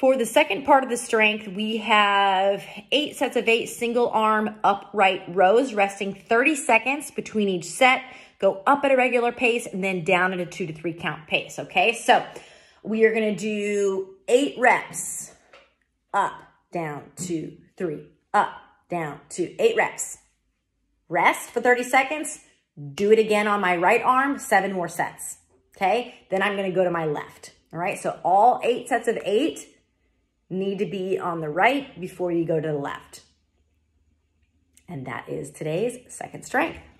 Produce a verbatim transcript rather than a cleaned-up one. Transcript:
For the second part of the strength, we have eight sets of eight single arm upright rows, resting thirty seconds between each set. Go up at a regular pace and then down at a two to three count pace, okay? So we are gonna do eight reps. Up, down, two, three, up, down, two, eight reps. Rest for thirty seconds. Do it again on my right arm, seven more sets, okay? Then I'm gonna go to my left, all right? So all eight sets of eight need to be on the right before you go to the left. And that is today's second strength.